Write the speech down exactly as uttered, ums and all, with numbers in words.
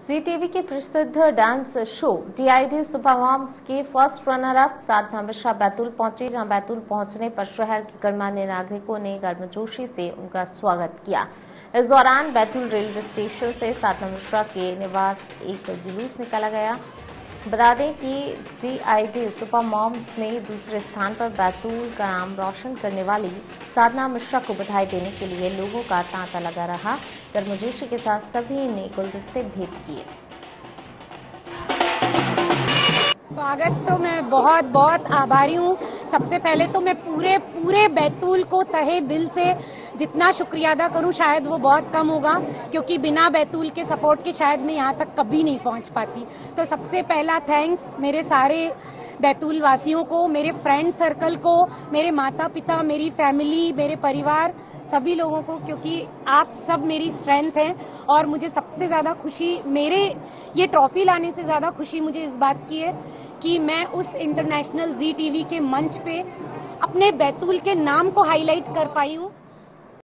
जी TV के प्रसिद्ध dance show DID super moms के first runner up Sadhana Mishra Betul पहुंची, जहां बैतूल पहुंचने पर शहर के गणमान्य नागरिकों ने गर्मजोशी से उनका स्वागत किया। इस दौरान बैतूल रेलवे स्टेशन से साधना मिश्रा के निवास एक जुलूस निकाला गया। बता दें कि टीआईडी सुपर मॉम्स में दूसरे स्थान पर बैतूल का नाम रोशन करने वाली साधना मिश्रा को बधाई देने के लिए लोगों का तांता लगा रहा। गर्मजोशी के साथ सभी ने गुलदस्ते भेंट किए। स्वागत तो मैं बहुत बहुत आभारी हूँ। सबसे पहले तो मैं पूरे पूरे बैतूल को तहे दिल से जितना शुक्रिया अदा करूँ शायद वो बहुत कम होगा, क्योंकि बिना बैतूल के सपोर्ट के शायद मैं यहाँ तक कभी नहीं पहुँच पाती। तो सबसे पहला थैंक्स मेरे सारे बैतूल वासियों को, मेरे फ्रेंड सर्कल को, मेरे माता पिता, मेरी फैमिली, मेरे परिवार, सभी लोगों को, क्योंकि आप सब मेरी स्ट्रेंथ हैं। और मुझे सबसे ज़्यादा खुशी, मेरे ये ट्रॉफी लाने से ज़्यादा खुशी मुझे इस बात की है कि मैं उस इंटरनेशनल जी टीवी के मंच पे अपने बैतूल के नाम को हाईलाइट कर पाई हूँ।